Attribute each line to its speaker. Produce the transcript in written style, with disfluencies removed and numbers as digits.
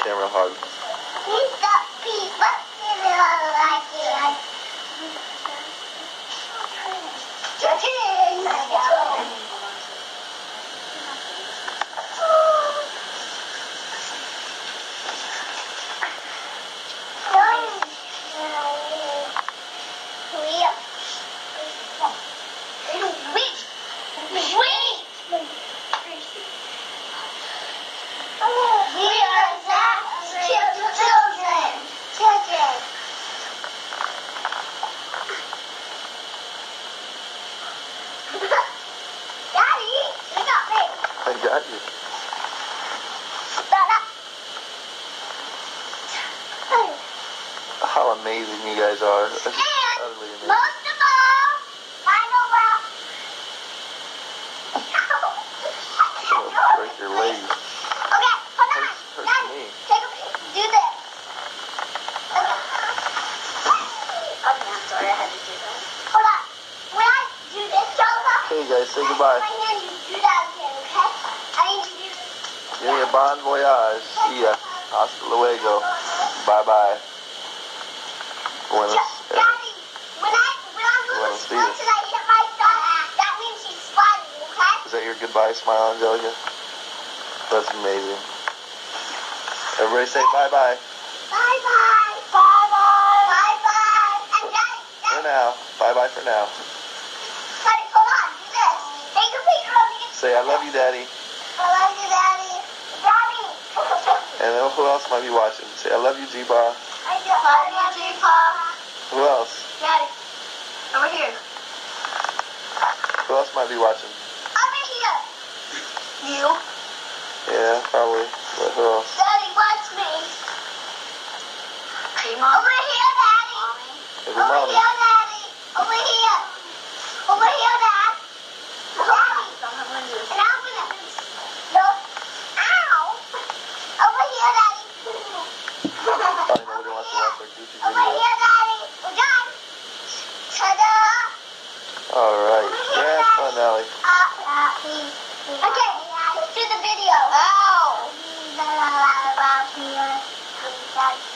Speaker 1: camera hug. I got you. How amazing you guys are. That's just utterly amazing.
Speaker 2: Most of all, final round.
Speaker 1: I'm gonna break your leg.
Speaker 2: Okay, hold on.
Speaker 1: Hurts
Speaker 2: Daddy,
Speaker 1: me.
Speaker 2: take a pic. Do this. Okay. Okay, I'm sorry I had to do that. Hold on. When I do this, Joseph.
Speaker 1: Okay, guys, say goodbye.
Speaker 2: My hand, you do that again, okay? I need to do this.
Speaker 1: Give me a bon voyage. See ya. Hasta luego. Bye-bye. Buenos
Speaker 2: Daddy, when I'm moving splits and I hit my stomach, that means she's smiling, okay?
Speaker 1: Is that your goodbye smile, Angelica? That's amazing. Everybody say bye-bye.
Speaker 2: Bye-bye. Bye-bye. Bye-bye. And Daddy.
Speaker 1: For now. Bye-bye for now.
Speaker 2: Daddy, hold on. Do this. Take a picture of me.
Speaker 1: Say I love you, Daddy.
Speaker 2: I love you, Daddy. Daddy.
Speaker 1: And then who else might be watching? Say I love you, G-Ba.
Speaker 2: I love you, G-Pop.
Speaker 1: Who else?
Speaker 2: Daddy. Over here.
Speaker 1: Who else might be watching?
Speaker 2: Over here. You.
Speaker 1: Yeah, probably. But who else?
Speaker 2: Daddy, watch me. Hey, Mom. Over here, Daddy.
Speaker 1: Maybe
Speaker 2: Over
Speaker 1: Mommy.
Speaker 2: here, Daddy. Over here. Over here, Dad. Daddy. And I'm gonna... No. Ow. Over here, Daddy.
Speaker 1: Probably nobody wants to watch our Gucci
Speaker 2: Over
Speaker 1: videos.
Speaker 2: here, Daddy. We're done. Ta-da.
Speaker 1: Alright. Yeah, have fun, Allie.
Speaker 2: Okay, to the video. Oh.